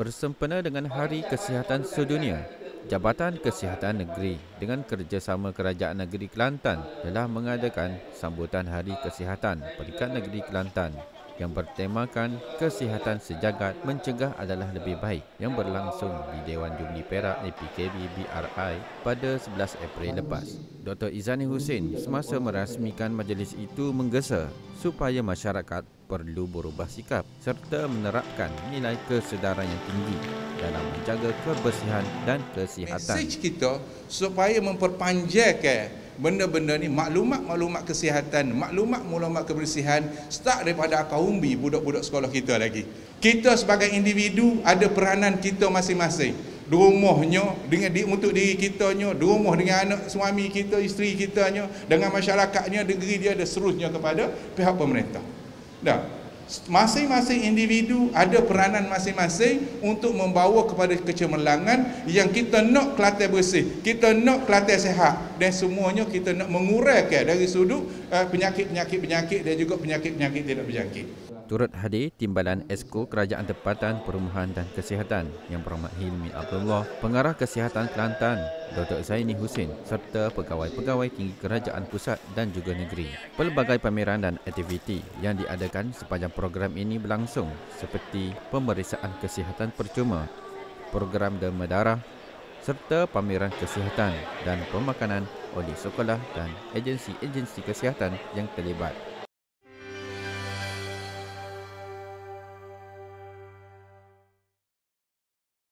Bersempena dengan Hari Kesihatan Sedunia, Jabatan Kesihatan Negeri dengan kerjasama Kerajaan Negeri Kelantan telah mengadakan sambutan Hari Kesihatan Peringkat Negeri Kelantan yang bertemakan Kesihatan Sejagat Mencegah Adalah Lebih Baik yang berlangsung di Dewan Jumli Perak APKB BRI pada 11 April lepas. Dr. Izzani Hussein semasa merasmikan majlis itu menggesa supaya masyarakat perlu berubah sikap serta menerapkan nilai kesedaran yang tinggi dalam menjaga kebersihan dan kesihatan. Mesej kita supaya memperpanjangkan benda-benda ni, maklumat kesihatan, maklumat kebersihan start daripada akar umbi budak-budak sekolah kita lagi. Kita sebagai individu ada peranan kita masing-masing. Di rumahnya untuk diri kitanya, di rumah dengan anak suami kita, isteri kitanya, dengan masyarakatnya, negeri dia, dan seterusnya kepada pihak pemerintah. Dah. Masing-masing individu ada peranan masing-masing untuk membawa kepada kecemerlangan yang kita nak Kelantan bersih, kita nak Kelantan sihat, dan semuanya kita nak menguraikan dari sudut penyakit-penyakit dan juga penyakit-penyakit tidak berjangkit. Turut hadir Timbalan Esko Kerajaan Tempatan Perumahan dan Kesihatan Yang Berhormat Hilmi Abdullah, Pengarah Kesihatan Kelantan Dr. Izzani Hussein serta pegawai-pegawai tinggi Kerajaan Pusat dan juga negeri. Pelbagai pameran dan aktiviti yang diadakan sepanjang program ini berlangsung seperti pemeriksaan kesihatan percuma, program derma darah serta pameran kesihatan dan pemakanan oleh sekolah dan agensi-agensi kesihatan yang terlibat.